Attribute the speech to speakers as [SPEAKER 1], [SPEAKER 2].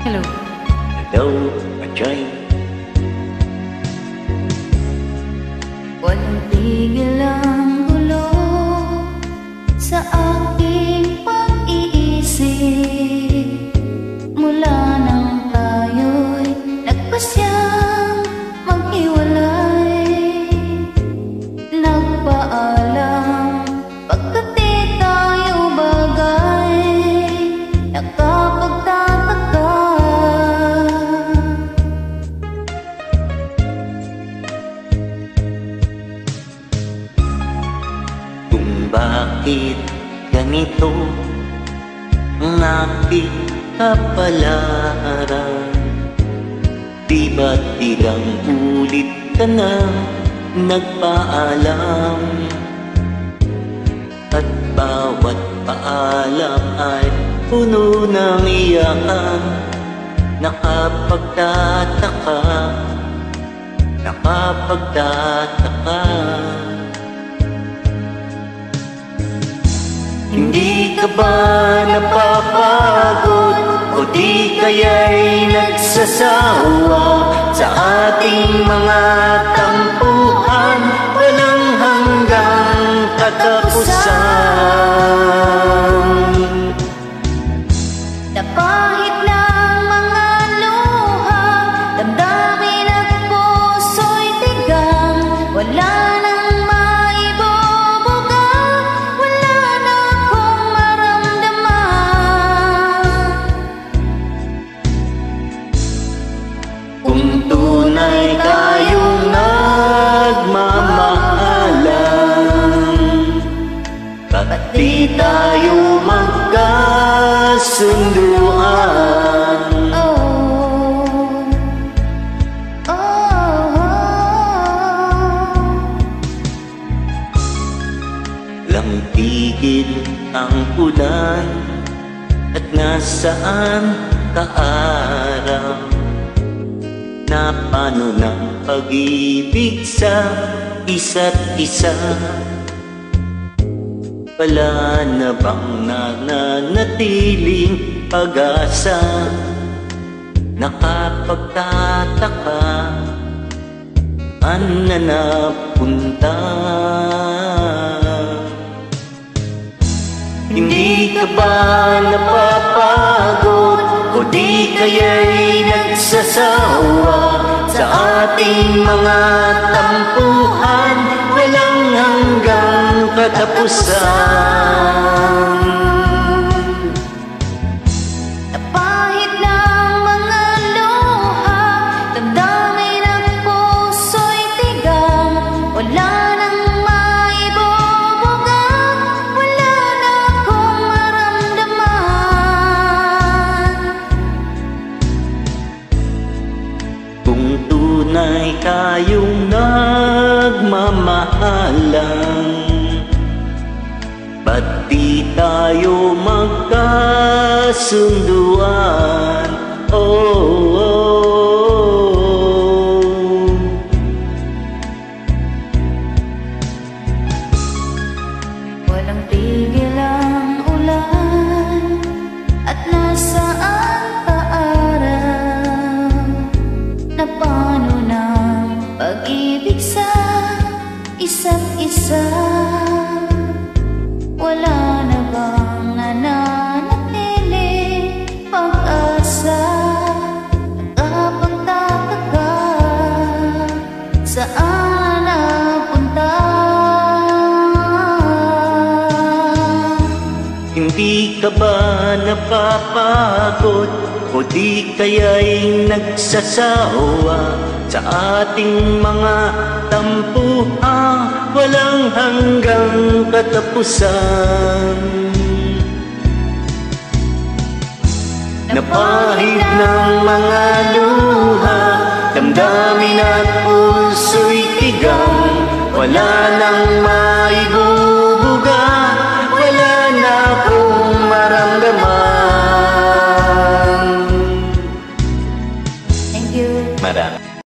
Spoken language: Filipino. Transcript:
[SPEAKER 1] Hello.
[SPEAKER 2] Hello, Ajay.
[SPEAKER 1] Walang tigil ang gulo sa aking pag-iisip mula nang tayo'y nagpasyang maghiwalay. Nagpaalam pagkat di tayo bagay, nakapagtataka.
[SPEAKER 2] Kung bakit ganito ang aking kapalaran, di ba't ilang ulit ka na nagpaalam, at bawat paalam ay puno ng iyakan. Nakapagtataka, nakapagtataka. Hindi ka ba napapagod o di kaya'y nagsasawa sa ating mga tampuhan walang hanggang katapusan?
[SPEAKER 1] Na kahit ng mga luha, damdamin at puso'y tigang, wala nang maibubuga, wala na akong maramdaman.
[SPEAKER 2] Kung tunay tayong nagmamahalan, ba't di tayo magkasunduan? Walang tigil ang ulan at nasaan ka araw, na paano ng pag-ibig sa isa't isa? Wala na bang nananatiling pag-asa? Nakapagtataka, saan na napunta? Hindi ka ba napapagod o di kaya'y nagsasawa sa ating mga tampuhan walang hanggang katapusan?
[SPEAKER 1] Napahid ng mga luha, damdamin at puso'y tigang, wala nang maibubuga, wala na akong maramdaman.
[SPEAKER 2] Kung tunay tayong nagmamahalan, ba't di tayo magkasunduan?
[SPEAKER 1] Walang tigil ang ulan at nasaan ka araw, na paano ng pag-ibig sa isa't isa? Wala na bang nananatiling pag-asa? Nakapagtataka, saan napunta?
[SPEAKER 2] Hindi ka ba napapagod o di kaya'y nagsasawa sa ating mga tampuhan walang hanggang katapusan? Napahid ng mga luha, damdamin at puso'y tigang, wala nang maibubuga,